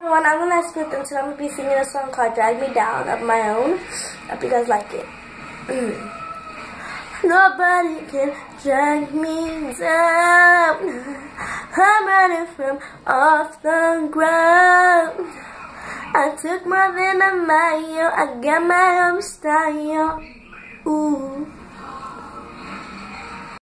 everyone, I'm Lani Smith, and today I'm going to be singing a song called Drag Me Down of my own. I hope you guys like it. Nobody can drag me down. I'm running from off the ground. I took more than a mile. I got my own style. Ooh.